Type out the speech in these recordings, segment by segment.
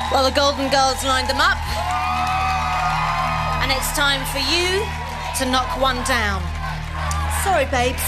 Well, the Golden Girls lined them up. And it's time for you to knock one down. Sorry, babes.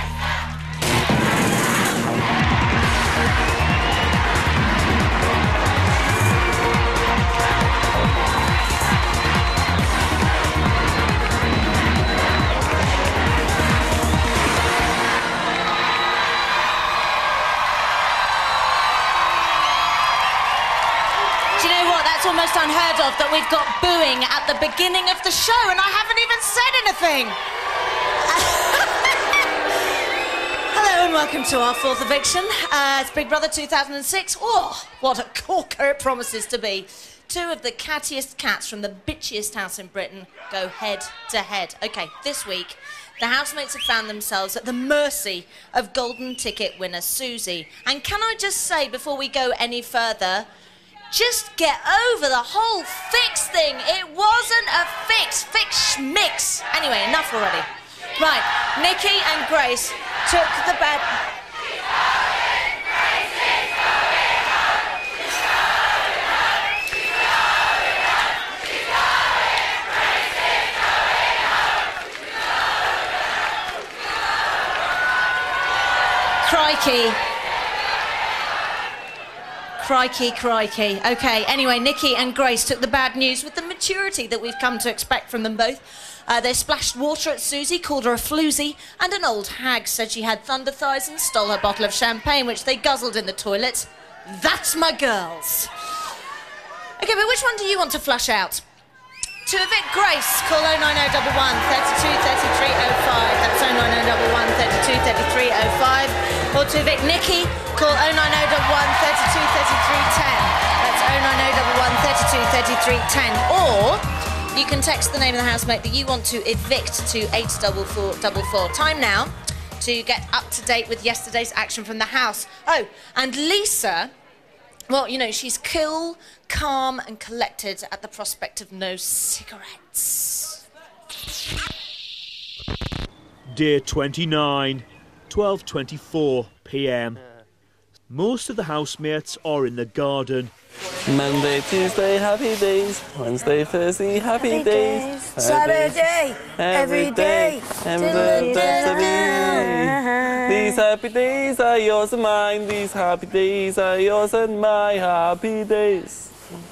It's almost unheard of that we've got booing at the beginning of the show and I haven't even said anything. Hello and welcome to our fourth eviction. It's Big Brother 2006. Oh, what a corker it promises to be. Two of the cattiest cats from the bitchiest house in Britain go head to head. OK, this week, the housemates have found themselves at the mercy of golden ticket winner Susie. And can I just say, before we go any further, just get over the whole fix thing. It wasn't a fix. Fix schmix. Anyway, enough already. Right, Nikki and Grace took the bed... Crikey. Crikey, crikey. OK, anyway, Nikki and Grace took the bad news with the maturity that we've come to expect from them both. They splashed water at Susie, called her a floozy, and an old hag said she had thunder thighs and stole her bottle of champagne, which they guzzled in the toilet. That's my girls. OK, but which one do you want to flush out? To evict Grace, call 09011 32 33 05. That's 09011 32 33 05. Or to evict Nikki, call 09011 32 33 10. That's 09011 32 33 10. Or you can text the name of the housemate that you want to evict to 84444. Time now to get up to date with yesterday's action from the house. Oh, and Lisa, well, you know, she's cool, calm and collected at the prospect of no cigarettes. Day 29, 12:24 p.m. Most of the housemates are in the garden. Monday, Tuesday, happy days. Wednesday, Thursday, happy days. Saturday, every day. These happy days are yours and mine. These happy days are yours and my happy days.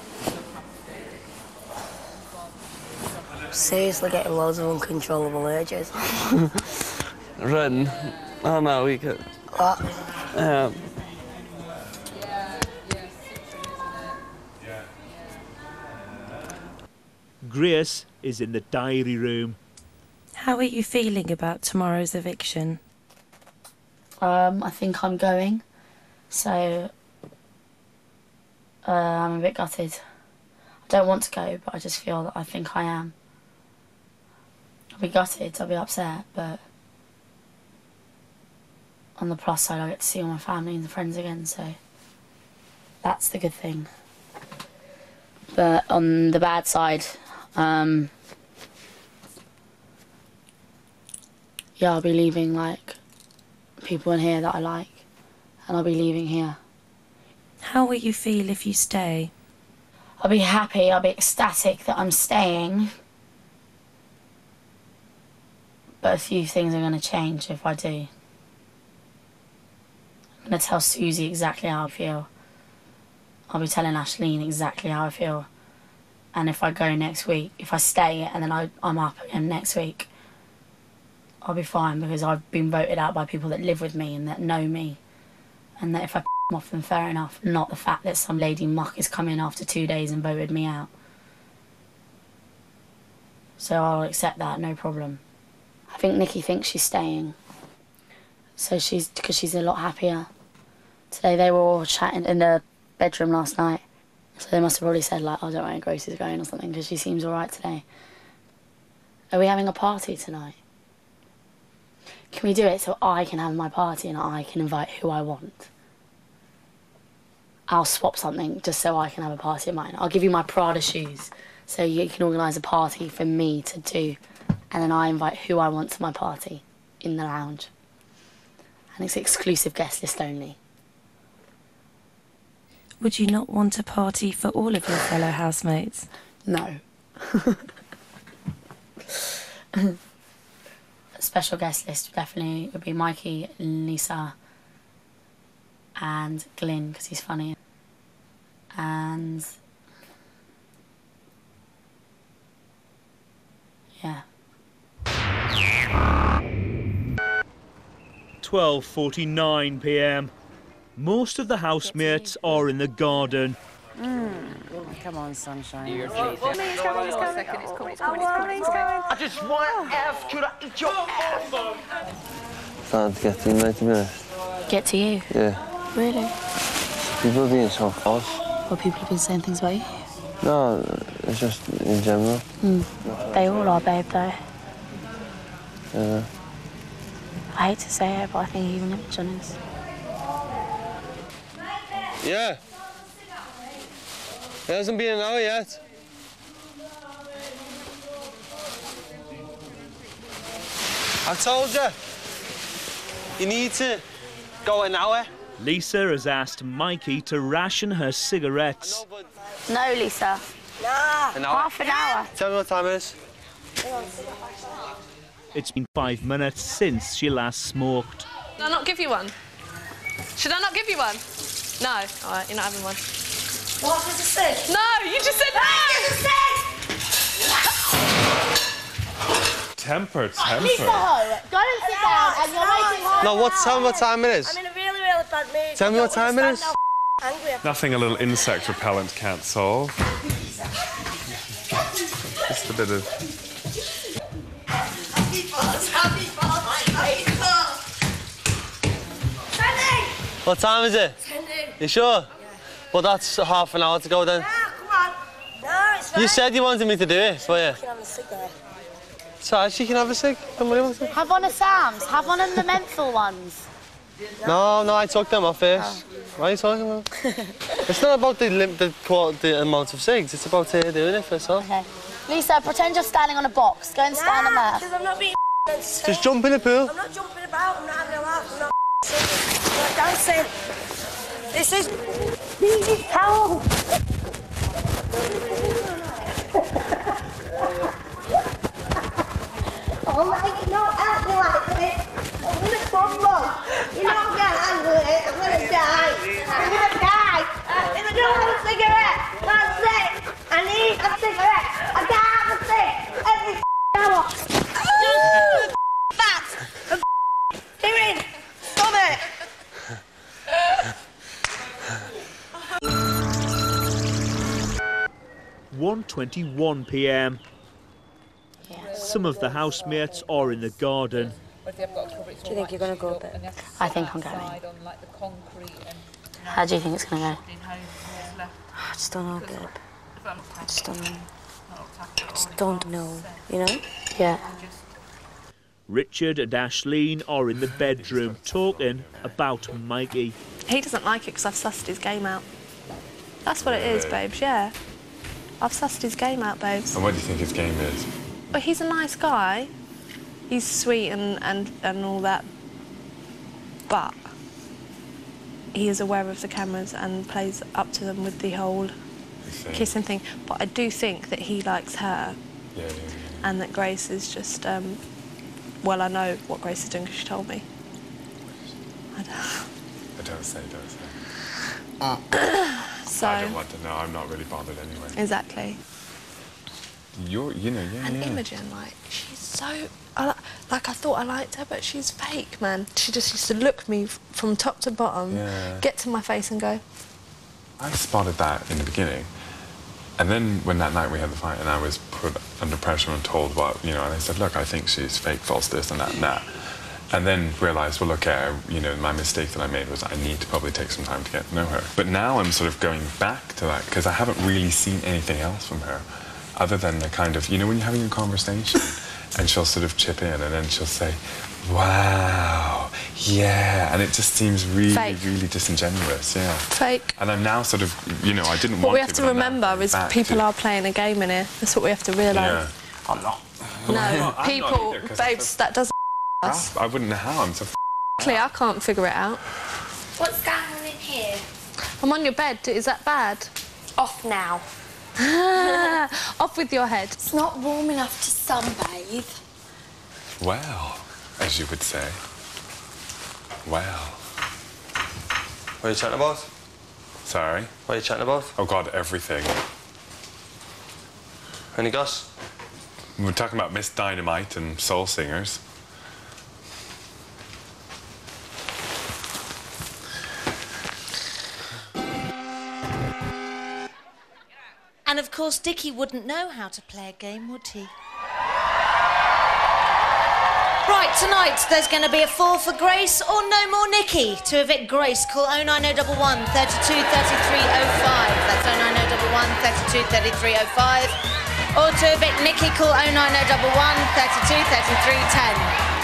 Seriously getting loads of uncontrollable urges. Run. Oh no, we could. What? Grace is in the diary room. How are you feeling about tomorrow's eviction? I think I'm going, so I'm a bit gutted. I don't want to go, but I just feel that I think I am. I'll be gutted, I'll be upset, but on the plus side I get to see all my family and friends again, so that's the good thing. But on the bad side, yeah, I'll be leaving, like, people in here that I like, and I'll be leaving here. How will you feel if you stay? I'll be happy, I'll be ecstatic that I'm staying. But a few things are going to change if I do. I'm going to tell Susie exactly how I feel. I'll be telling Ashleen exactly how I feel. And if I go next week, if I stay and then I'm up again next week, I'll be fine because I've been voted out by people that live with me and that know me. And that if I them off, then fair enough. Not the fact that some lady muck has come in after 2 days and voted me out. So I'll accept that, no problem. I think Nikki thinks she's staying. So because she's a lot happier. Today they were all chatting in the bedroom last night. So they must have probably said, like, oh, don't worry, Grace is going or something, because she seems all right today. Are we having a party tonight? Can we do it so I can have my party and I can invite who I want? I'll swap something just so I can have a party of mine. I'll give you my Prada shoes so you can organise a party for me to do. And then I invite who I want to my party in the lounge. And it's exclusive guest list only. Would you not want a party for all of your fellow housemates? No. A special guest list definitely would be Mikey, Lisa, and Glyn, because he's funny. And... yeah. 12:49 p.m. Most of the housemates are in the garden. Come on, sunshine. I just want to ask, could I eat your ass? Starting to get to you, mate, to be honest. Get to you? Yeah. Really? People are being so false. Well, people have been saying things about you. No, it's just in general. They all are, babe, though. Yeah. I hate to say it, but I think even Imogen is. Yeah. It hasn't been an hour yet. I told you. You need to go an hour. Lisa has asked Mikey to ration her cigarettes. No, Lisa. Nah. An hour? Half an hour. Tell me what time it is. It's been 5 minutes since she last smoked. Should I not give you one? Should I not give you one? No. All right, you're not having one. What was the cig? No, you just said no! Temper. Lisa Ho, go and sit down and you're making her... No, tell me what time it is. I'm in a really, really bad mood. Tell me what time it is. Angry. Nothing a little insect repellent can't solve. Just a bit of... What time is it? You sure? Well, that's half an hour to go then. Come on. No, it's fine. You said you wanted me to do it, but yeah. You can have a cig there. So she can have a cig. Somebody wants to. Have one of Sam's. Have one of the menthol ones. No, I took them off first. What are you talking about? It's not about the amount of cigs. It's about doing it for yourself. Okay. Lisa, pretend you're standing on a box. Go and stand on there. Because I'm not being Just jump in the pool. I'm not jumping about. I'm not having a laugh. I'm not singing. I'm not dancing. This is... These towel. Oh my God, not acting like this. I'm gonna crumble. You're not gonna handle it. I'm gonna die. I'm gonna die. If I don't have a cigarette, that's it. I need a cigarette. I can't have a cig every hour. Fat. Doing. Stop it. 1:21 p.m. Some of the housemates are in the garden. Do you think you're gonna go a bit? I think I'm going. How do you think it's going to go? I just don't know, babe. I just don't know. I just don't know, you know? Yeah. Richard and Ashleen are in the bedroom talking about Mikey. He doesn't like it because I've sussed his game out. That's what it is, babes, yeah. I've sussed his game out, babes. And what do you think his game is? But he's a nice guy. He's sweet and all that. But he is aware of the cameras and plays up to them with the whole kissing thing. But I do think that he likes her. Yeah. And that Grace is just, well, I know what Grace is doing because she told me. Don't say. So, I don't want to know. I'm not really bothered anyway. exactly. And Imogen, like, she's so... I thought I liked her, but she's fake, man. She just used to look me from top to bottom, get to my face and go... I spotted that in the beginning. And then when that night we had the fight and I was put under pressure and told what, and I said, look, I think she's fake, false, this and that and that. And then realised, well, okay, my mistake that I made was I need to probably take some time to get to know her. But now I'm sort of going back to that because I haven't really seen anything else from her other than the kind of, when you're having a conversation and she'll sort of chip in and then she'll say, wow, yeah. And it just seems really, really disingenuous, yeah. Fake. And I'm now sort of, I didn't want to. What we have to remember is people are playing a game in here. That's what we have to realise. Yeah. I'm not. No, people, babes, that doesn't us. I wouldn't know how. I'm so Clear, I can't figure it out. What's going on in here? I'm on your bed. Is that bad? Off now. Off with your head. It's not warm enough to sunbathe. Well, as you would say. Well. What are you chatting about? Sorry? What are you chatting about? Oh, God, everything. Any goss? We were talking about Miss Dynamite and soul singers. And of course, Dickie wouldn't know how to play a game, would he? Right, tonight there's going to be a fall for Grace or no more Nikki. To evict Grace, call 09011 32 33 05. That's 09011 32 33 05. Or to evict Nikki, call 09011 32 33 10.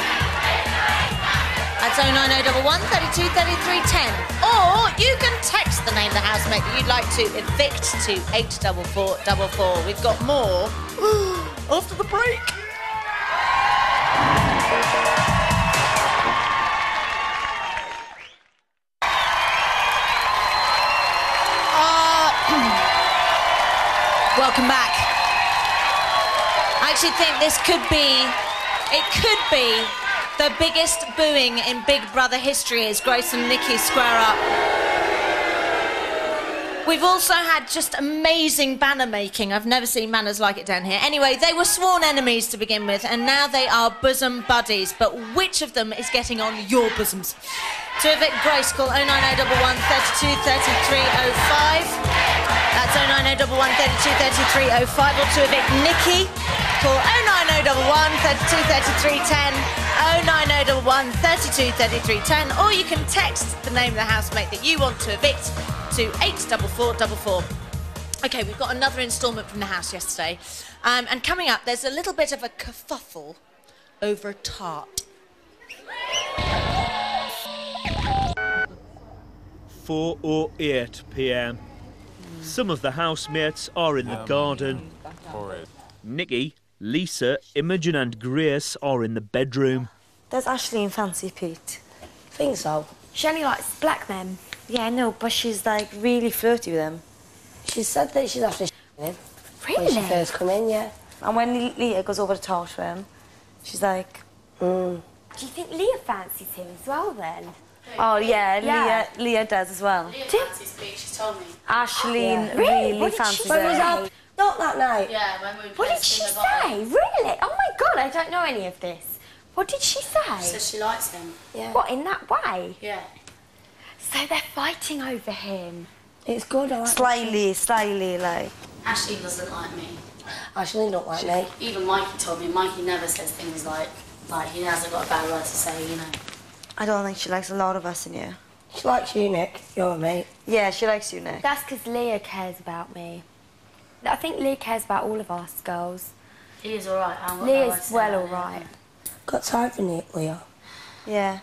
That's 09011 32 33 10. Or you can text the name of the housemate that you'd like to evict to 84444. We've got more after the break. Welcome back. I actually think this could be the biggest booing in Big Brother history as Grace and Nikki square up. We've also had just amazing banner making. I've never seen banners like it down here. Anyway, they were sworn enemies to begin with, and now they are bosom buddies. But which of them is getting on your bosoms? To evict Grace, call 09011 32 33 05. That's 09011 32 33 05. Or to evict Nikki, call 09011 32 33 10. 09011 32 33 10. Or you can text the name of the housemate that you want to evict to 84444. Okay, we've got another instalment from the house yesterday. And coming up, there's a little bit of a kerfuffle over a tart. 4:08 p.m. Some of the housemates are in the garden. Nikki, Lisa, Imogen and Grace are in the bedroom. There's Ashley and Fancy Pete. Think so. She only likes black men. Yeah, I know, but she's like really flirty with them. She said that she's after him. Really? When she first come in, yeah. And when Leah goes over to talk to him, she's like, Do you think Leah fancies him as well then? oh yeah. Leah does as well. Leah fancies Pete, she's told me. Ashley Really? really fancies When was her. our... Not that night. Yeah, when we What did she say? Really? Oh my God, I don't know any of this. What did she say? She says she likes him. Yeah. What, in that way? Yeah. So they're fighting over him. It's good, I like Slyly, like. Ashley doesn't like me. Ashley don't like me. Even Mikey told me. Mikey never says things like he hasn't got a bad word to say, you know. I don't think she likes a lot of us in here. She likes you, Nick. You're a mate. Yeah, she likes you, Nick. That's because Leah cares about me. I think Leah cares about all of us girls. Leah's alright. Leah's well alright. Got time for Nick, Leah? Yeah.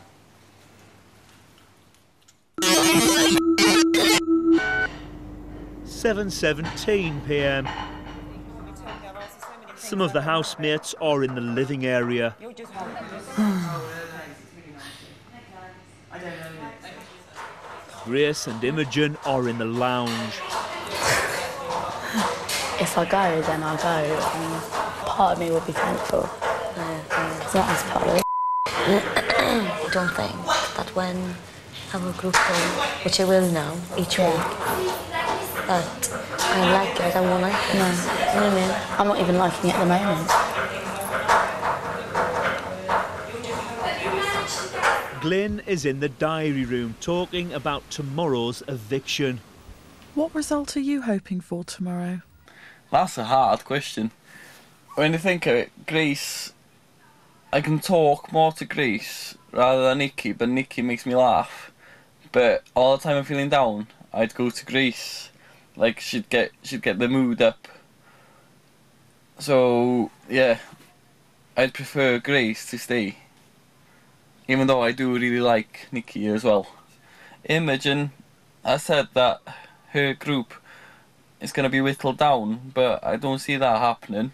(7:17 p.m. Some of the housemates are in the living area. Grace and Imogen are in the lounge. If I go, then I go. And part of me will be thankful. It's not as part of it. I don't think that when our group home, which I will now, each week, that I like it, I won't like it. No. You know what I mean? I'm not even liking it at the moment. Glyn is in the diary room talking about tomorrow's eviction. What result are you hoping for tomorrow? That's a hard question. When you think of it, Grace, I can talk more to Grace rather than Nikki, but Nikki makes me laugh. But all the time I'm feeling down, I'd go to Grace. Like she'd get the mood up. So yeah, I'd prefer Grace to stay. Even though I do really like Nikki as well. Imogen, I said that her group is going to be whittled down, but I don't see that happening.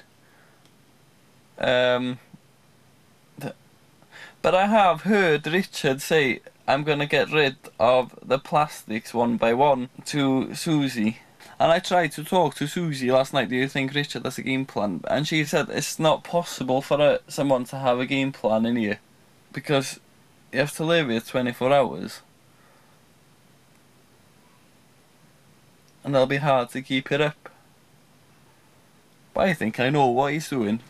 But I have heard Richard say I'm going to get rid of the plastics one by one to Susie. And I tried to talk to Susie last night, do you think Richard has a game plan? And she said it's not possible for someone to have a game plan in here. Because you have to live here 24 hours. And it'll be hard to keep it up. But I think I know what he's doing.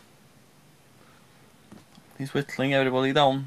He's whittling everybody down.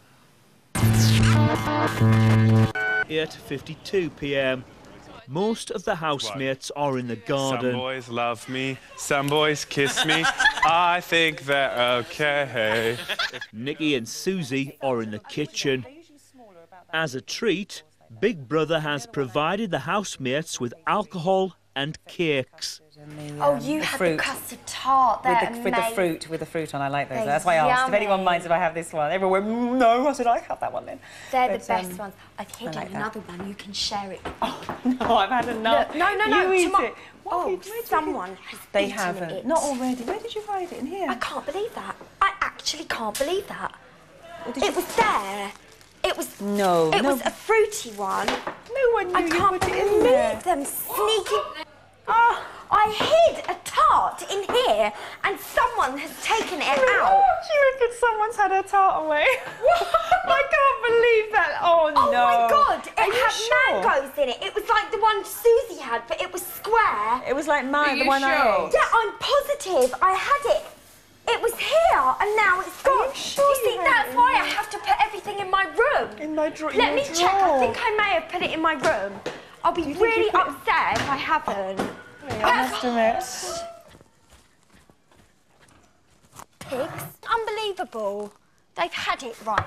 8:52 p.m. Most of the housemates are in the garden. Some boys love me, some boys kiss me. I think they're okay. Nikki and Susie are in the kitchen. As a treat, Big Brother has provided the housemates with alcohol and cakes. Oh, you had the custard tart. With the fruit on. I like those. That's why I asked if anyone minds if I have this one. Everyone went, no. I said I have that one then. They're the best ones. I've hidden another one. You can share it. Oh no, I've had enough. No. You eat it. Oh, someone has They eaten haven't. it. Not already. Where did you hide it? In here? I can't believe that. I actually can't believe that. It was there. It was. No. It was a fruity one. No one knew you put it in there. I can't believe them sneaking. Oh, I hid a tart in here, and someone has taken it out. Do you reckon someone's had her tart away? I can't believe that. Oh no. Oh my God! It had mangoes in it. It was like the one Susie had, but it was square. It was like mine, the one I ate. Yeah, I'm positive. I had it. It was here, and now it's gone. Are you sure you see, that's why I have to put everything in my room. In my drawer. Let me check. I think I may have put it in my room. I'll be really upset if I haven't. I must admit. Pigs. Unbelievable. They've had it right.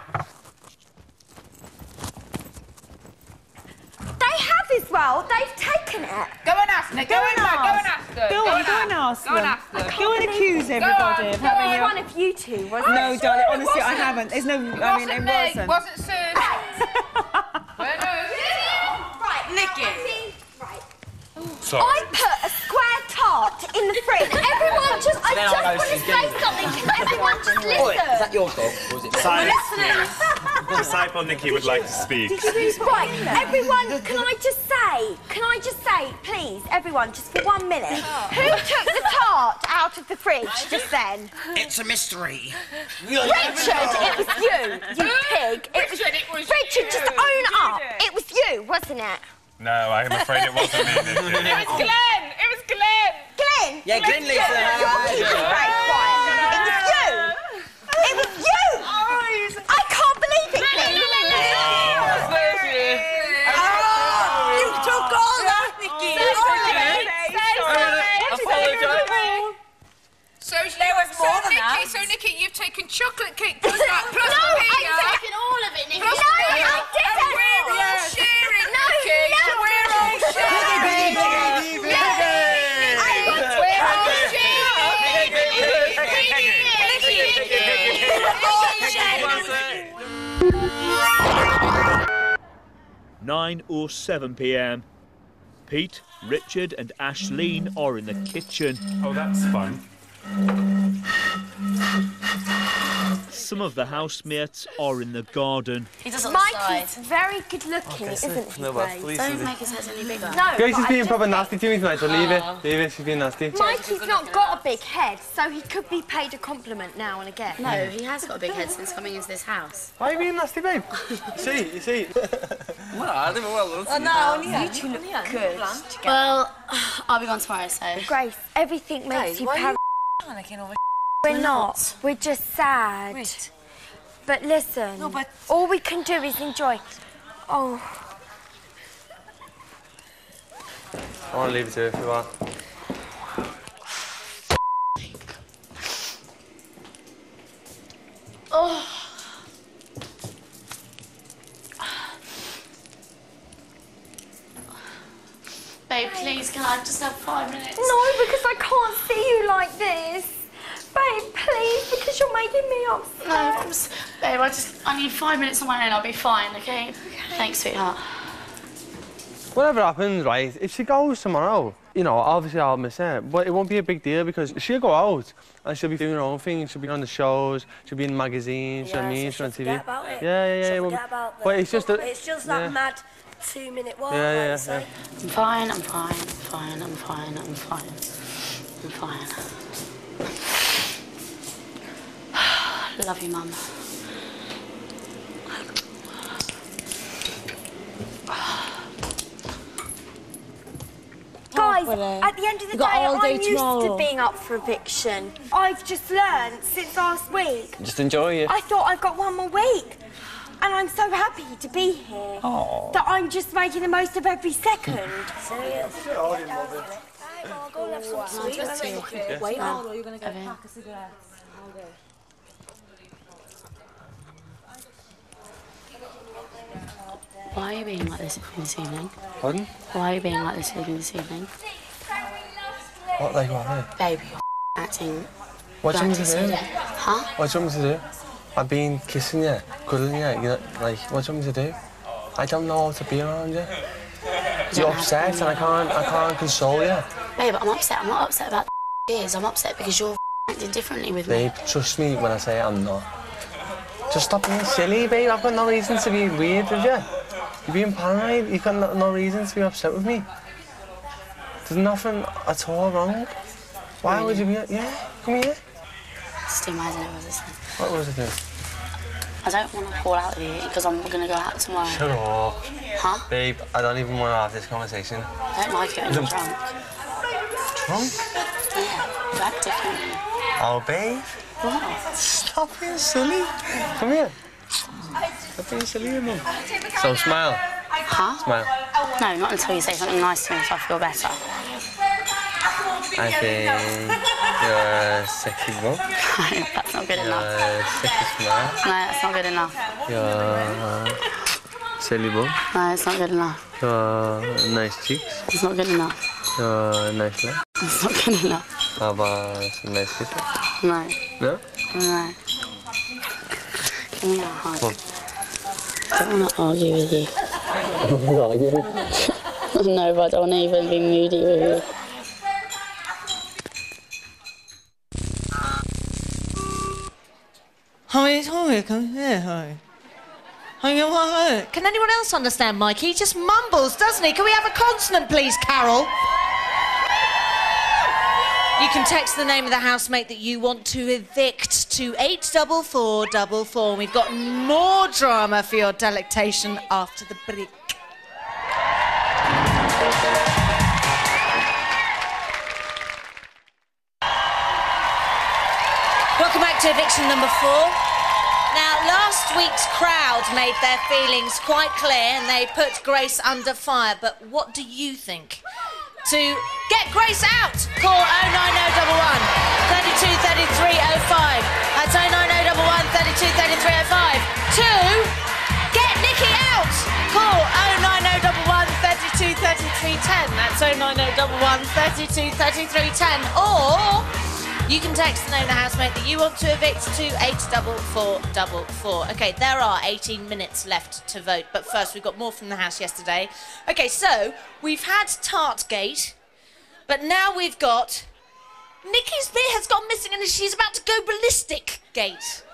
They have as well. They've taken it. Go and ask them. Go and ask them. Go and ask them. Go and ask them. Go and accuse everybody of having One of you two, wasn't it? No, darling, honestly, I haven't. There's no, I mean, it wasn't. Wasn't Sue. Right, Nikki. Right. Sorry. I put a square tart in the fridge. Everyone just, I just want to say something. Can everyone just listen? Is that your dog, or was it? Disciple Nikki would like to speak. Right, everyone, can I just say, please, everyone, just for 1 minute, who took the tart out of the fridge just then? It's a mystery. Richard, it was you pig. Richard, just own up. It was you, wasn't it? No, I'm afraid it wasn't me, Nikki. It was Glenn. It was Glenn. Glenn? Yeah, Glenn, Lisa. You're keeping very quiet. It was you. It was you. I can't believe it, Glenn. You took all that, Nikki. So Nikki, you've taken chocolate cake plus that, plus No, the I've taken all of it, Nikki. Plus No, I didn't. And we're all sharing, Nikki. We're all sharing. We're all 9:07 p.m. Pete, Richard and Ashleen are in the kitchen. Oh, that's fun. Some of the housemates are in the garden. He doesn't Mikey's very good looking, isn't he, Grace? Don't make his head any bigger. No, Grace is but being proper nasty to me tonight, so leave it. Leave it, she's being nasty. Mikey's not got a big head, so he could be paid a compliment now and again. No, he has got a big head since coming into this house. Why are you being nasty, babe? You see. No, I didn't well. Oh, no, you two look good. Well, I'll be gone tomorrow, so... Grace, everything makes you paranoid. We're not. We're just sad. Wait. But listen, all we can do is enjoy. Oh. I want to leave it to you if you are. Oh. Babe, please, can I just have 5 minutes? No, because I can't see you like this. Babe, please, because you're making me upset. No, babe, I need 5 minutes on my own, I'll be fine, okay? Thanks, sweetheart. Whatever happens, right, if she goes tomorrow, you know, obviously I'll miss her, but it won't be a big deal because she'll go out and she'll be doing her own thing. She'll be on the shows, she'll be in magazines, you know what I mean? She'll be on TV. About it. Yeah. Forget about but it's just that mad 2-minute walk. Yeah. I'm fine. I'm fine. Love you, Mum. Guys, at the end of the day, I'm used to being up for eviction. I've just learned since last week. Just enjoy it. I thought I've got one more week. And I'm so happy to be here. That I'm just making the most of every second. Serious. Go have some sweets. Wait on, or you're going to go pack a cigarette. Why are you being like this this evening? Pardon? Why are you being like this evening? What, like what? Baby, you're acting... What do you want me to do? Huh? What do you want me to do? I've been kissing you, cuddling you, like, what do you want me to do? I don't know how to be around you. You're upset and I can't console you. Babe, I'm upset. I'm not upset about the years. I'm upset because you're acting differently with me. Babe, trust me when I say I'm not. Just stop being silly, babe. I've got no reason to be weird with you. You're being paranoid. You've got no reason to be upset with me. There's nothing at all wrong. Why would you be... Yeah, come here. Stu, my idea was this thing. What was it then? I don't want to call out with you because I'm going to go out tomorrow. Shut up. Huh? Babe, I don't even want to have this conversation. I don't like it when you're drunk. Drunk? Yeah, you act differently. Oh, babe. What? Stop being silly. Come here. Stop being silly, Mum. So smile. Huh? Smile. No, not until you say something nice to me so I feel better. I think you're sexy, Mum. No, that's not good enough. Sexy smile. No, that's not good enough. You're silly, Mum. No, it's not good enough. You're nice cheeks. It's not good enough. You're nice legs. It's not good enough. How about some nice kisses? No. No? No. Give me a hug. Come on. I don't want to argue with you. No, but I don't want to even be moody with you. Can anyone else understand Mike? He just mumbles, doesn't he? Can we have a consonant, please, Carol? You can text the name of the housemate that you want to evict to 84444. We've got more drama for your delectation after the break. Welcome back to eviction number 4. Now, last week's crowd made their feelings quite clear and they put Grace under fire, but what do you think? To get Grace out, call 09011 32 33 05. That's 09011 32 33 05. To get Nikki out, call 09011 32 33 10. That's 09011 32 33 10. Or you can text the name of the housemate that you want to evict to 84444. Okay, there are 18 minutes left to vote, but first we've got more from the house yesterday. Okay, so we've had Tartgate, but now we've got Nikki's beer has gone missing and she's about to go ballistic gate.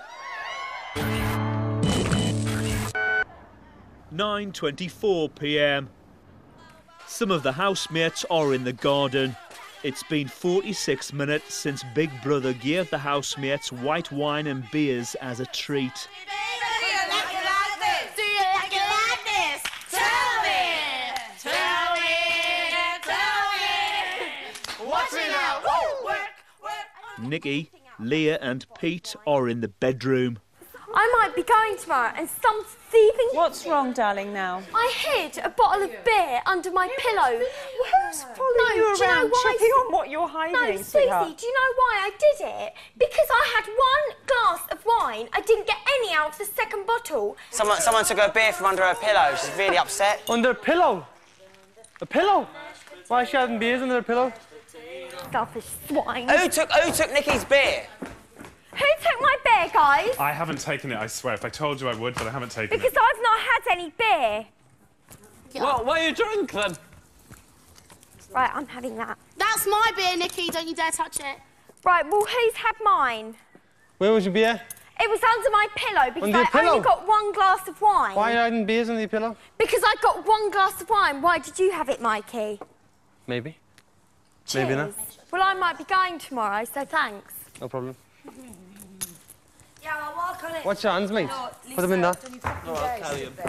9:24 p.m. Some of the housemates are in the garden. It's been 46 minutes since Big Brother gave the housemates white wine and beers as a treat. Do you like this? Do you like this? Tell me! Tell me! Tell me! Watch it now! Work! Nikki, Leah and Pete are in the bedroom. I might be going tomorrow and some thieving... What's wrong, darling, now? I hid a bottle of beer under my pillow. Who's following you around checking on what you're hiding, No, Susie, sweetheart? do you know why I did it? Because I had one glass of wine. I didn't get any out of the second bottle. Someone took her beer from under her pillow. She's really upset. Under a pillow? A pillow? Why is she having beers under a pillow? Selfish swine. Who took Nikki's beer? Who took my beer, guys? I haven't taken it, I swear. If I told you I would, but I haven't taken Because it. I've not had any beer. What are you drunk then? Right, I'm having that. That's my beer, Nikki. Don't you dare touch it. Right, well, who's had mine? Where was your beer? It was under my pillow because Under your I pillow? only got one glass of wine. Why are you hiding beers under your pillow? Because I got one glass of wine. Why did you have it, Mikey? Maybe. Cheers. Maybe not. Well, I might be going tomorrow, so thanks. No problem. Yeah, I'll walk on it. Watch your hands, mate. Put them in there. No, I'll carry him.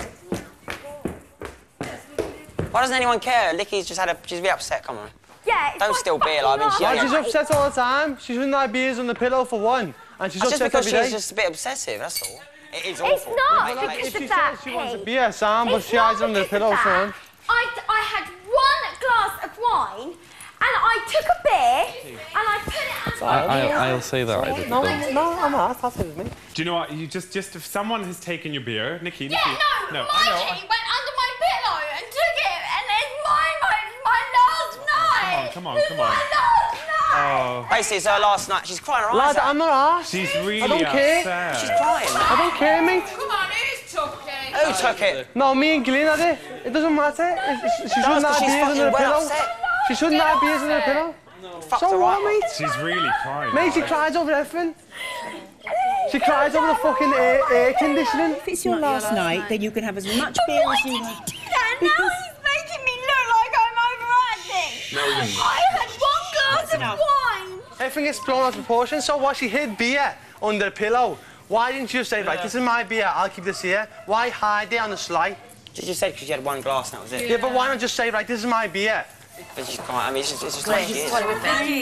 Why doesn't anyone care? Licky's just had a... She's really upset, come on. Yeah, it's Don't steal beer, like, I mean, Why she's upset all the time? She shouldn't have beers on the pillow for one. And she's That's just upset because every day. she's just a bit obsessive, that's all. It is It's awful. not Like, because If she of that, says she wants a Pete. beer, Sam, but It's she hides not under the because pillow of for that. one. I had one glass of wine, and I took a beer, and I put it under I'll say that I did. No, I'm not. That's it with me. Do you know what? You just if someone has taken your beer, Nikki. Yeah, no, I know. Mikey went under my pillow and took it, and it's my last night. Come on. It's my last night. Oh. Basically, it's her last night. She's crying her eyes Lad, out. I'm not arsed. She's really I don't care. upset. She's crying. I don't care, mate. Come on, who's took it? Who took it? No, me and Glenn had it. It doesn't matter. She shouldn't have she's beers under the fucking well pillow. upset. She shouldn't have beers under the pillow. Fucked So her what, right. mate? She's really crying. Mate, she cries over everything. She cries over the fucking air conditioning. If it's your last night, then you can have as much beer as you want. Now he's making me look like I'm overacting. No, you didn't. I had one glass of wine. Everything gets blown out of proportion. So what? She hid beer under the pillow. Why didn't you say, right, this is my beer, I'll keep this here? Why hide it on the sly? She just said because she had one glass and that was it. Yeah, but why not just say, right, this is my beer? But she's crying. I mean, it's just like she is. No, but listen.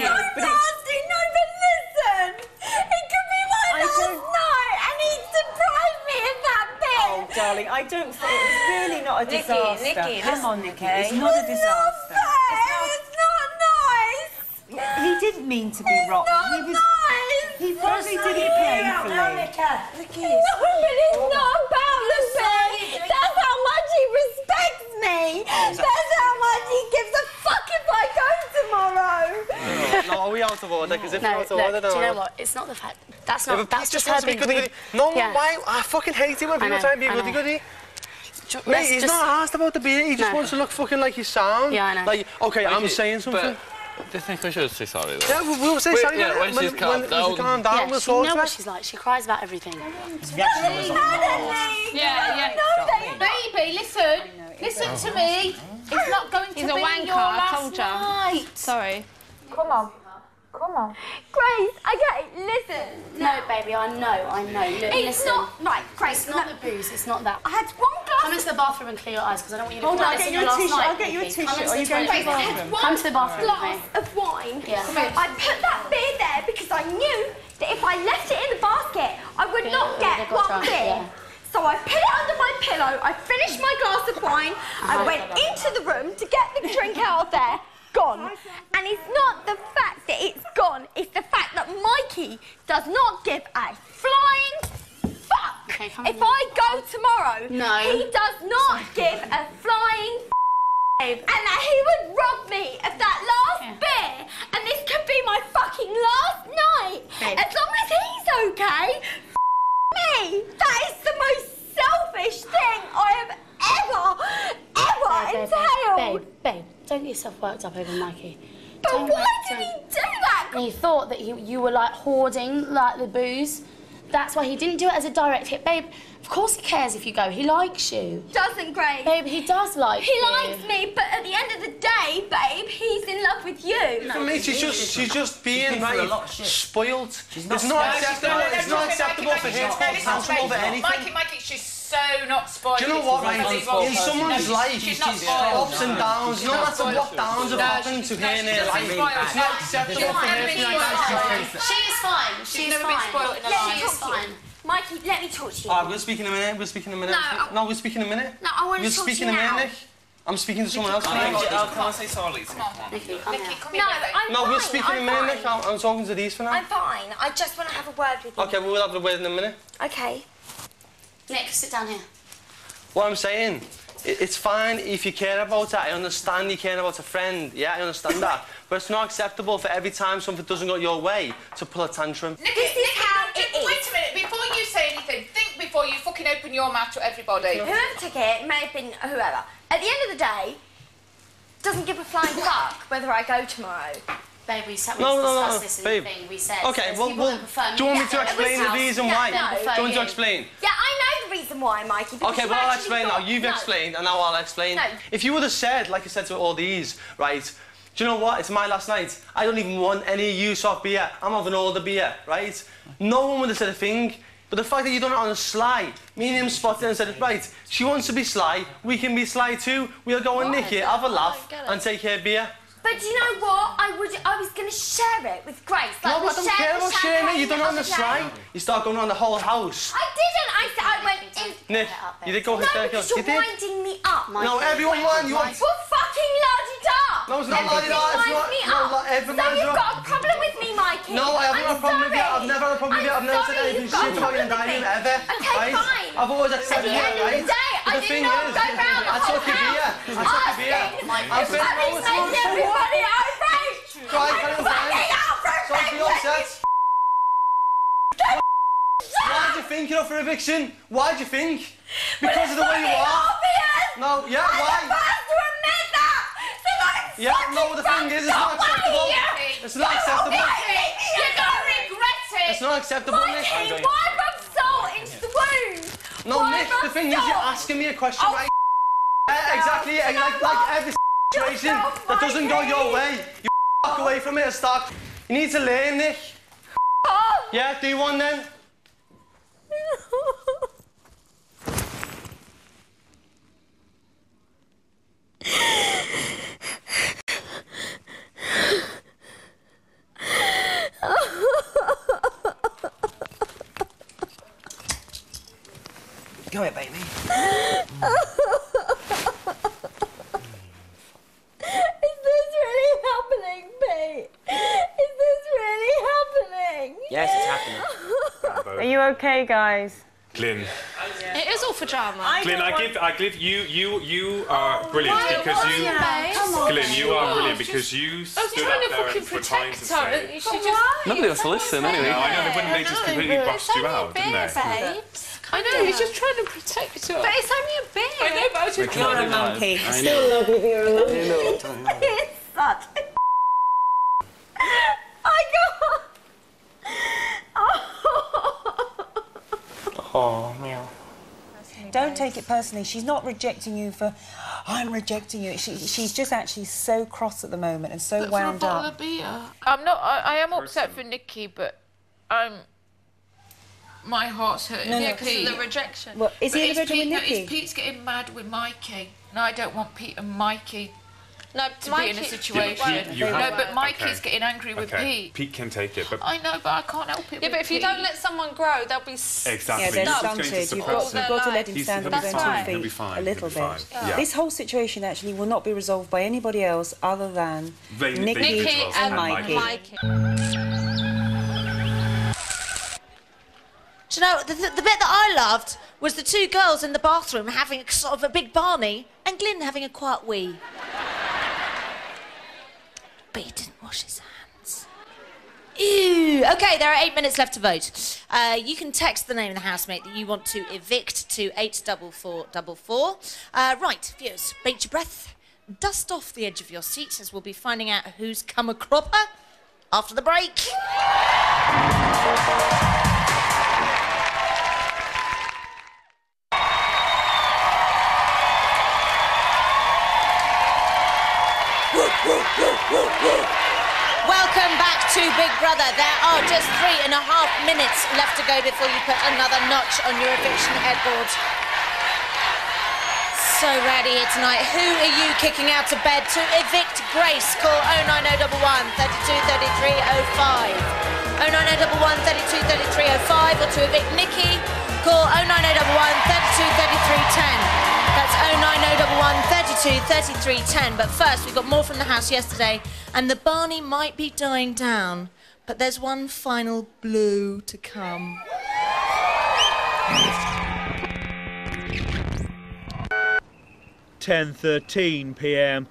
It could be my last night, and he surprised me in that bit. Oh, darling, I don't think it's really not a disaster. Nikki, Come on, Nikki, it's It's not a disaster. It's not nice. He didn't mean to be rotten. Not nice. He probably did it painfully. No, but it's not about the bed. That's how much he respects me. That's how much he gives a fuck if I go tomorrow. No, are we out of order? Because if we're No, out look, of order, do you then know what? It's not the fact. That's not. but That's Pete just wants her to be being goody-goody. rude. No, Yeah. why? I fucking hate it when people try and be I know. goody-goody. Let's Mate, he's just- not asked about the beer. He just No. wants to look fucking like his sound. Yeah, I know. Like, okay, I'm saying something. But do you think we should say sorry, though? Yeah, we'll say sorry Yeah, when she's calmed down. When she's calmed down, Yeah, we'll she talk know to what her. she's like. She cries about everything. Yeah. Baby, listen to me. It's not going to He's be a wanker, your I last told ya. night. Sorry. Come on. Grace, okay, listen. No, baby, I know. Look, It's listen. not, right, Grace. It's not the booze. It's not that. I had one glass. Come into the bathroom and clear your eyes because I don't want you to Hold feel on, like I'll this get is you your a last tissue. night. I'll get you a Nikki. tissue. Come into Are you the going to the toilet. I had one Come to the bathroom with glass me. of wine. Yeah. I put that beer there because I knew that if I left it in the basket, I would not they get got one drunk, beer. yeah. So I put it under my pillow, I finished my glass of wine, I went into the room to get the drink out of there, gone. And it's not the fact that it's gone, it's the fact that Mikey does not give a flying fuck Okay, come if on. I go tomorrow. No. He does not give a flying and that he would rob me of that last beer, and this could be my fucking last night. Babe. As long as he's okay, me. That is the most selfish thing I have ever entailed. Babe, don't get yourself worked up over Mikey. But Don't why work- did he do that? And he thought that you were like hoarding like the booze. That's why he didn't do it as a direct hit. Babe, of course he cares if you go. He likes you. Doesn't Grace? Babe, he does like He you. likes me, but at the end of the day, babe, he's in love with you. For me, she's just being right, spoiled. It's not acceptable. It's not acceptable for her to hold tantrum over anything. Mikey, she's so not spoiled. Do you know what, right? In someone's life, she's not she's spoiled. ups and downs. No matter what downs have happened to her in her life, it's not acceptable for her to be like that. She is fine. She's never been fine. spoiled in her Let me She is talk to you. fine. Mikey, let me talk to you. We'll speak in a minute. We'll speak in a minute. No, we'll speak in a minute. No, I want to We'll talk speak to in you a minute, now. Nick. I'm speaking to someone else. Can I say sorry? Nikki, come here. No, I'm No, fine. we'll speak in a I'm minute, fine. Nick. I'm talking to these for now. I'm fine. I just want to have a word with you. Okay, we'll have the word in a minute. Okay. Nick, sit down here. What I'm saying, it's fine if you care about it. I understand you care about a friend. Yeah, I understand that. But it's not acceptable for every time something doesn't go your way to pull a tantrum. Nikki, wait a minute. Before you say anything, think before you fucking open your mouth to everybody. Whoever took it, it may have been whoever. At the end of the day, doesn't give a flying fuck whether I go tomorrow. Babe, we discussed No, this in babe. the thing. We said, Okay, there's well, people that prefer do you want me to to get explain the reason why? Do you want me to explain? Yeah, I know the reason why, Mikey. because Okay, you well, I'll actually explain now. thought- You've No. explained, and now I'll explain. No. If you would have said, like I said to all these, right, do you know what? It's my last night. I don't even want any use of beer. I'm having all the beer, right? No one would have said a thing. But the fact that you done it on the sly, me and him spotted it and said, right, she wants to be sly, we can be sly too. We'll go and nick it, have a laugh, and take her beer. But do you know what? I was going to share it with Grace. Like, No, we I don't shared care the about sharing it. You done it on the champagne sly. You start going around the whole house. I didn't. I went in. Nick, you did go No, hysterical. because You you're did. winding me up. No, everyone won. You want... Well, fucking la-di-da. No, it's not Everything la-di-da, it's winds not- me no, up. not everyone So winds you've you got up. a problem with me, Mikey. No, I haven't got a problem with you. I've sorry. never had a problem with you. I've never said sorry, anything you've got shit a about you in problem dining with me. ever. Okay, right? fine. I've always At accepted the it, end of right? the day, But I the did thing not is, go round the I took whole a beer. house I took a beer. I've been... Fucking making everybody outraged. Try, carry on, Fucking outraged. Don't be upset. Why do you think you're up for eviction? Why do you think? Because of the way you are? No, yeah, why? Yeah, no, the thing is, it's not acceptable. It's not acceptable. You're gonna regret it. It's not acceptable, Nick. Mikey, why rub salt into the wound? No, Why Nick, the rub thing is, you're salt? asking me a question, right? Exactly, like every situation that doesn't go your way, you walk away from it and start. You need to learn, Nick. Yeah, do one then. Go ahead, baby. Is this really happening, Pete? Is this really happening? Yes, it's happening. Are you okay, guys? Glyn. It is all for drama. Glyn, I give you are brilliant Why? because Why, you. babe? Come on. Glyn, you are Oh, brilliant just- because you I was stood trying up to there fucking and were trying to protect her. say. You should just... Nobody wants to listen anyway. No, I know, wouldn't they just completely bust you out, didn't they? Babes. I know, he's just trying to protect her. But it's only a bit. I know, but I was just You're a monkey. I still love you, you're a monkey. It's such a... I can't... Oh, meow. Don't take it personally. She's not rejecting you for, I'm rejecting you. She's just actually so cross at the moment and so wound up. I'm not. I am upset for Nikki, but my heart's hurting. No, no, for Pete. the rejection. Well, is But he in a it's bedroom with Pete- no, Nikki? it's Pete's getting mad with Mikey. No, I don't want Pete and Mikey No, to Mikey... be in a situation. Yeah, you no, have- but Mikey's okay. getting angry with Okay, Pete. Pete can take it, but I know, but I can't help it. Yeah, but if you don't let someone grow, they'll be... exactly. Yeah, they're You're just going to stunted. You've suppress got it. to let him He's- stand he'll on be his own fine, two he'll be feet fine, a little he'll be bit. fine. Yeah. This whole situation actually will not be resolved by anybody else other than They Nikki need to and resolve it. Mikey. Do you know, the bit that I loved was the two girls in the bathroom having a, sort of a big Barney and Glyn having a quiet wee. But he didn't wash his hands. Ew. OK, there are 8 minutes left to vote. You can text the name of the housemate that you want to evict to 84444. Right, viewers, bait your breath, dust off the edge of your seats as we'll be finding out who's come a cropper after the break. Welcome back to Big Brother. There are just 3.5 minutes left to go before you put another notch on your eviction headboard. So rowdy here tonight. Who are you kicking out of bed to evict Grace? Call 09011 32 33 05. 09011 32 33 05, or to evict Nikki, call 09011 32 33 10. That's 09011 32 33 10. But first, we've got more from the house yesterday, and the Barney might be dying down, but there's one final blue to come. (10:13 p.m).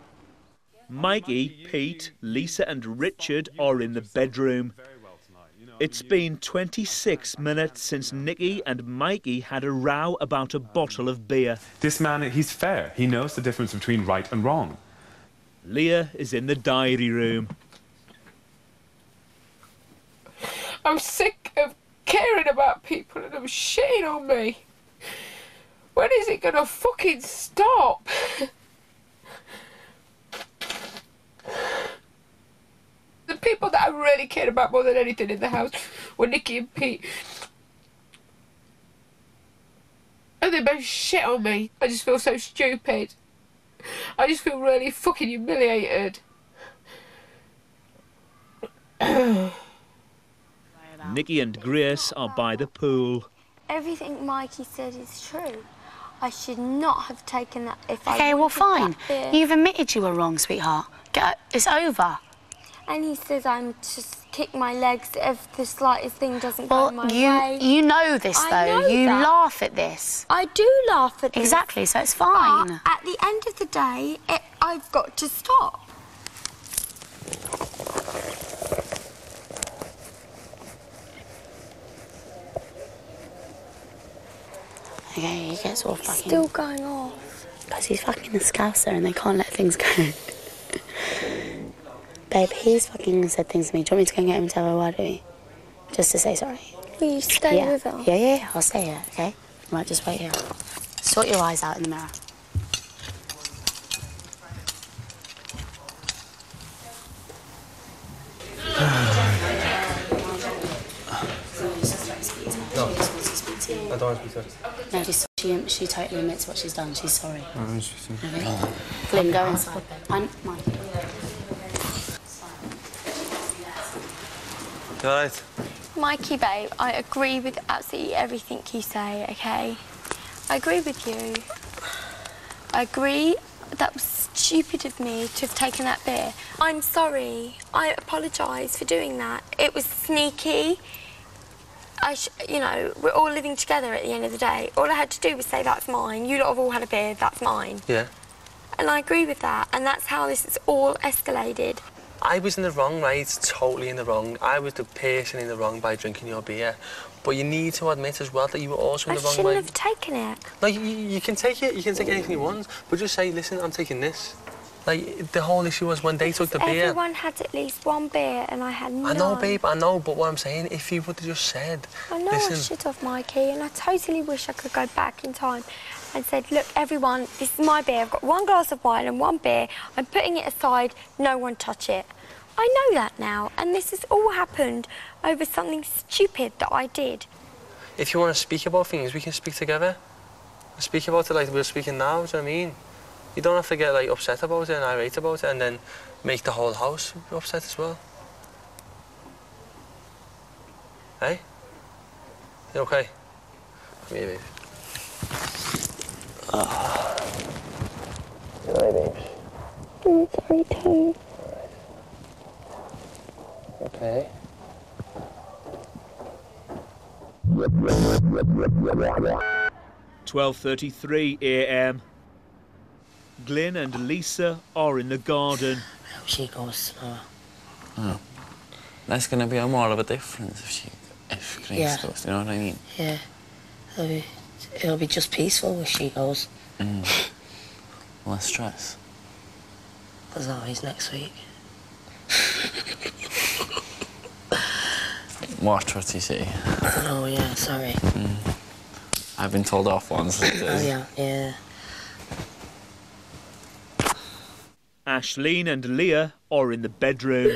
Mikey, Pete, Lisa and Richard are in the bedroom. It's been 26 minutes since Nikki and Mikey had a row about a bottle of beer. This man, he's fair. He knows the difference between right and wrong. Leah is in the diary room. I'm sick of caring about people and them shitting on me. When is it gonna fucking stop? The people that I really cared about more than anything in the house were Nikki and Pete. And they both shit on me. I just feel so stupid. I just feel really fucking humiliated. Nikki and Grace are by the pool. Everything Mikey said is true. I should not have taken that if I Okay, well, fine. that beer. You've admitted you were wrong, sweetheart. It's over. And he says I'm just kick my legs if the slightest thing doesn't go my way. You know this, though. I know you that. laugh at this. I do laugh at this. Exactly, so it's fine. But at the end of the day, I've got to stop. Okay, he gets all fucking... Still going off. Because he's fucking a scouser and they can't let things go. Babe, he's fucking said things to me. Do you want me to go and get him to have a word with me? Just to say sorry. Will you stay with us? Yeah, I'll stay here, okay? Right, just wait here. Sort your eyes out in the mirror. No, I don't want to speak to her. No, she totally admits what she's done. She's sorry. Okay. Flynn, go inside, babe. I'm Mike. You alright? Mikey, babe, I agree with absolutely everything you say, okay? I agree with you. I agree that was stupid of me to have taken that beer. I'm sorry. I apologise for doing that. It was sneaky. You know, we're all living together at the end of the day. All I had to do was say, that's mine. You lot have all had a beer, that's mine. Yeah. And I agree with that. And that's how this has all escalated. I was in the wrong, right? Totally in the wrong. I was the person in the wrong by drinking your beer. But you need to admit as well that you were also in the wrong by... I shouldn't have taken it. No, you can take it. You can take anything you want. But just say, listen, I'm taking this. Like, the whole issue was when they took the beer... Everyone had at least one beer and I had none. I know, babe, I know. But what I'm saying, if you would have just said... I know listen, I should have, Mikey, and I totally wish I could go back in time and said, look, everyone, this is my beer. I've got one glass of wine and one beer. I'm putting it aside. No one touch it. I know that now, and this has all happened over something stupid that I did. if you want to speak about things, we can speak together. Speak about it like we're speaking now, do you know what I mean? You don't have to get, like, upset about it and irate about it and then make the whole house upset as well. Hey? You okay? Come here, babe. You alright, babes? I'm sorry, too. Okay. 12:33 a.m. Glyn and Lisa are in the garden. She goes slower. Oh. That's going to be more of a difference if Grace goes, you know what I mean? Yeah. It'll be just peaceful if she goes. Less stress. There's always next week. Watch what you say. Oh, yeah, sorry. I've been told off once. Oh, yeah. Ashleen and Leah are in the bedroom.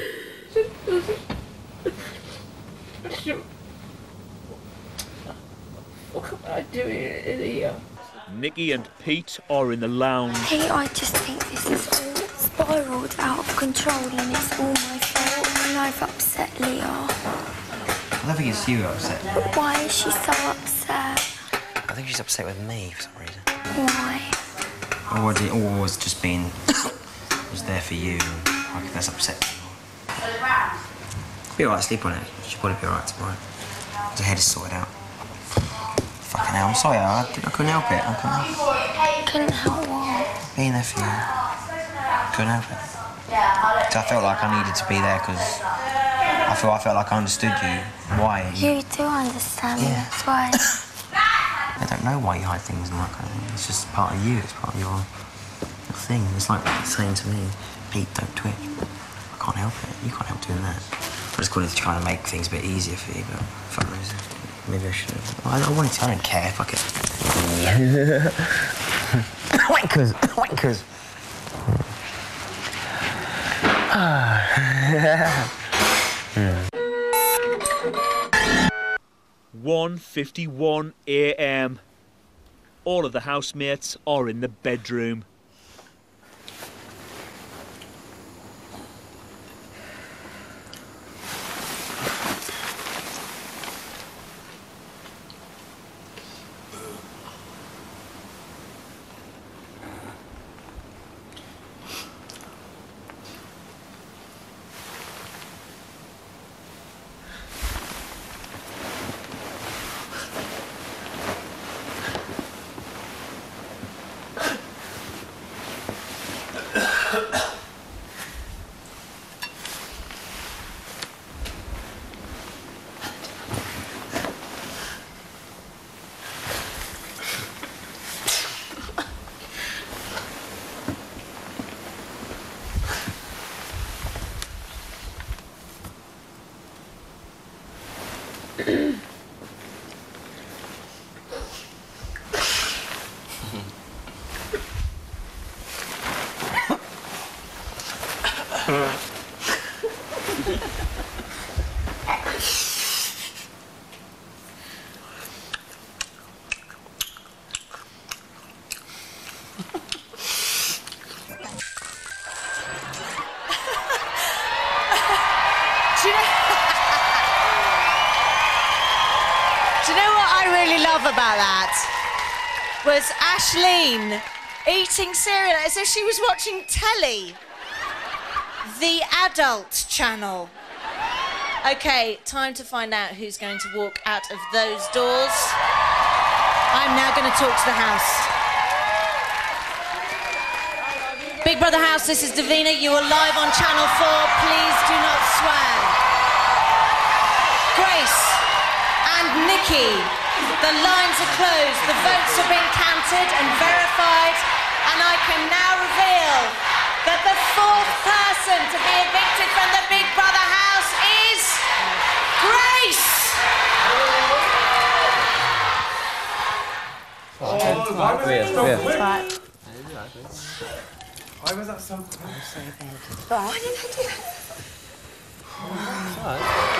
What am I doing in here? Nikki and Pete are in the lounge. Pete, I just think this is all spiralled out of control and it's all my fault and I've upset Leah. I don't think it's you upset. But why is she so upset? I think she's upset with me for some reason. Why? Or has it always just been... was there for you, and like, that's upset me. Be alright, sleep on it. She'll probably be alright tomorrow. Her head is sorted out. Fucking hell, I'm sorry, I couldn't help it. I Couldn't help what? being there for you. Couldn't help it. 'Cause I felt like I needed to be there because I felt like I understood you. Why? You do understand me, that's why. I don't know why you hide things and that kind of thing. It's just part of you. It's part of your thing. It's like saying to me, Pete, don't twitch. I can't help it. You can't help doing that. I just wanted to try and make things a bit easier for you, but for some reason, maybe I should have. I wanted to. I don't care. Fuck it. Wankers. Wankers. 1:51 a.m. All of the housemates are in the bedroom. About that was Ashleen eating cereal as if she was watching telly. The adult channel. Okay, time to find out who's going to walk out of those doors. I'm now going to talk to the house. Big Brother House, this is Davina. You are live on Channel 4. Please do not swear. Grace and Nikki. The lines are closed, the votes have been counted and verified, and I can now reveal that the fourth person to be evicted from the Big Brother house is Grace! Why was it so quick? Why was that so quick? Why did I do that?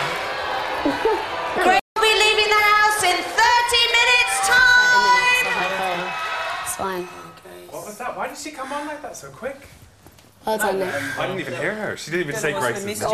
Grace will be leaving the house in 30 minutes time! It's fine. What was that? Why did she come on like that so quick? Well done, Nick. I didn't even hear her. She didn't even say Grace's name.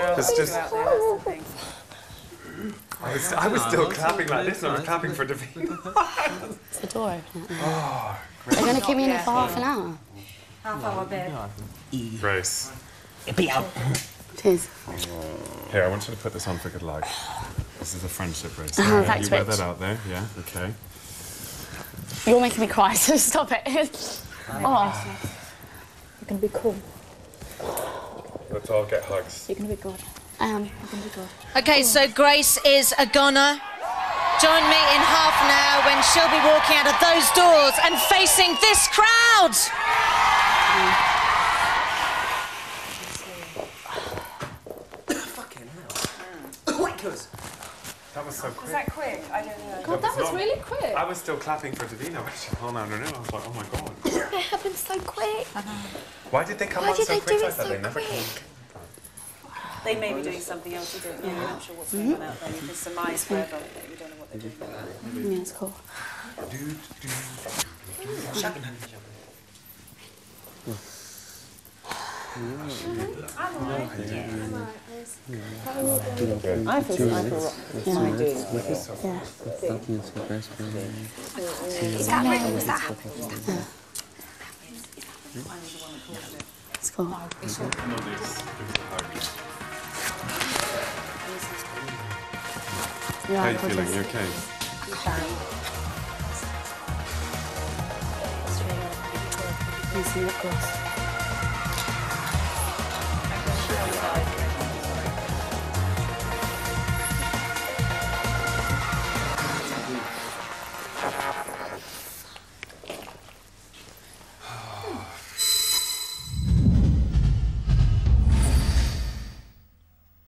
I was still clapping like this, and I was clapping for Davina. It's the door open. Oh, They're going to keep me in it for half an hour. Half hour, babe. Grace. Cheers. Here, I want you to put this on for good luck. This is a friendship race. Thanks, you wear Rich. that out there, yeah? Okay. You're making me cry, so stop it. Oh. You're going to be cool. Let's all get hugs. You're going to be good. I am. You're going to be good. Okay, so Grace is a goner. Join me in half an hour when she'll be walking out of those doors and facing this crowd. Fucking hell. Wankers. That was so quick. Was that quick? I don't know. God, that was really quick. I was still clapping for Davina when she came on. I was like, oh my god. It happened so quick. Why did they come Why on did so they quick do like it that? so They never quick? came. They may be doing something else you don't know. I'm not sure what's going on out there. You can surmise forever that you don't know what they're doing. Yeah, it's cool. I feel rotten. I do. Is that right? Was that happening? It's cool. How are you feeling? You okay? You see it, of course.